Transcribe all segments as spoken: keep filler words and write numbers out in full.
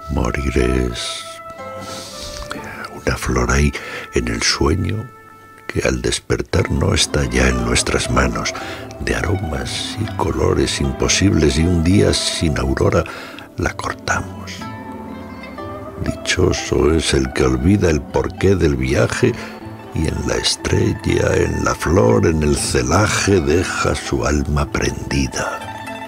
Morir es una flor ahí en el sueño que al despertar no está ya en nuestras manos, de aromas y colores imposibles, y un día sin aurora la cortamos. Dichoso es el que olvida el porqué del viaje y en la estrella, en la flor, en el celaje deja su alma prendida.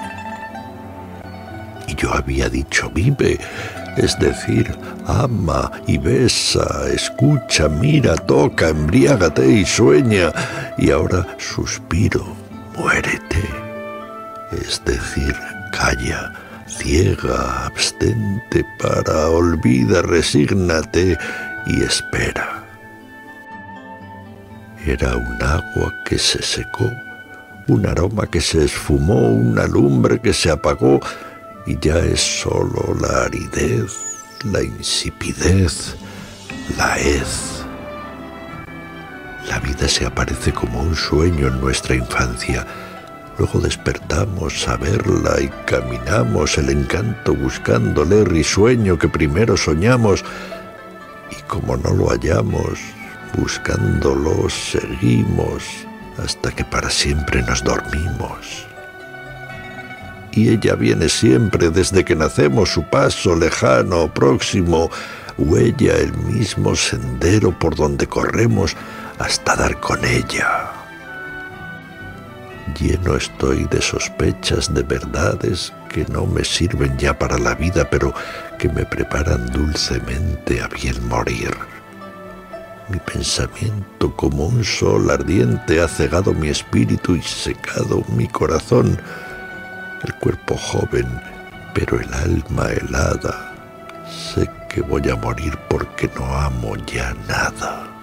Y yo había dicho vive, es decir, ama y besa, escucha, mira, toca, embriágate y sueña, y ahora suspiro, muérete, es decir, calla, ciega, abstente, para, olvida, resígnate y espera. Era un agua que se secó, un aroma que se esfumó, una lumbre que se apagó, y ya es solo la aridez, la insipidez, la hez. La vida se aparece como un sueño en nuestra infancia. Luego despertamos a verla y caminamos el encanto buscándole, risueño que primero soñamos, y como no lo hallamos, buscándolo seguimos hasta que para siempre nos dormimos. Y ella viene siempre desde que nacemos, su paso lejano o próximo, huella el mismo sendero por donde corremos hasta dar con ella. Lleno estoy de sospechas, de verdades que no me sirven ya para la vida, pero que me preparan dulcemente a bien morir. Mi pensamiento como un sol ardiente ha cegado mi espíritu y secado mi corazón. El cuerpo joven, pero el alma helada. Sé que voy a morir porque no amo ya nada.